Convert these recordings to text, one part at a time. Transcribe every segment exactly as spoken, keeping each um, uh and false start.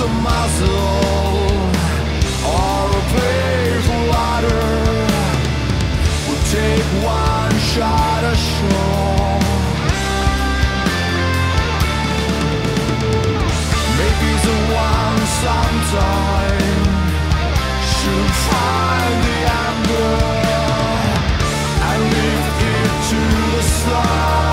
a muzzle or a painful water. We'll take one shot ashore. Maybe the one sometime should find the amber and lift it to the stars.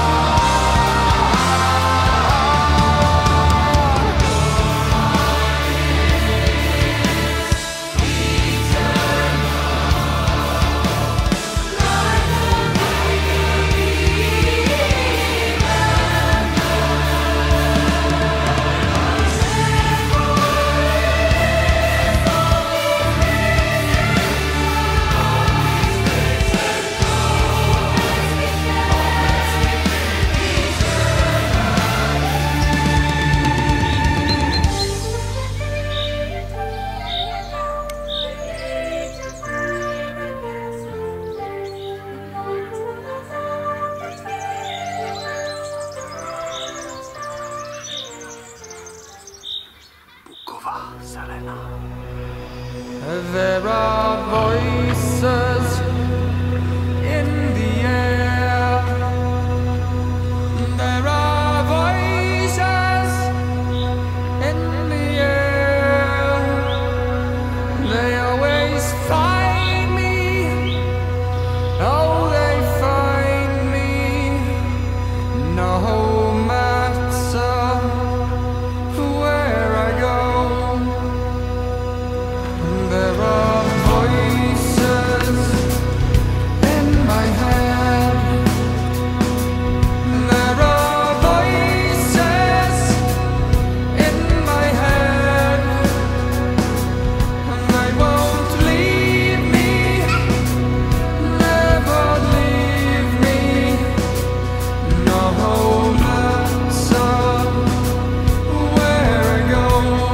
There are voices in the air. There are voices in the air. They always find me. Oh, they find me. No matter where I go. There are voices in my head. There are voices in my head. And they won't leave me, never leave me. No matter where I go.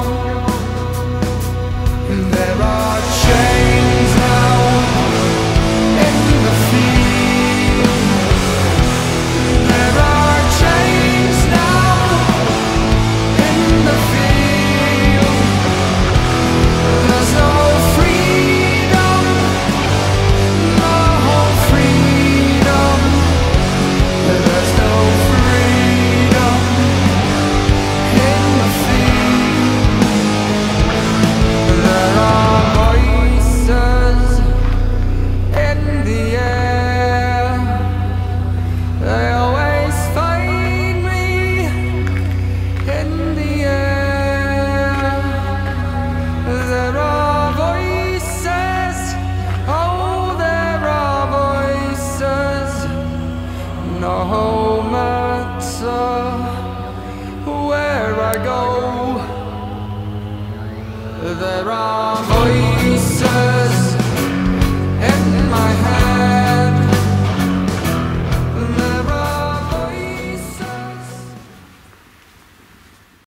There are chains now in the field. There are chains now in the field. There's no freedom, no freedom. There's no freedom in the field. There are voices in the air. They always find me in the air. There are voices, oh, there are voices. No matter where I go. There are voices.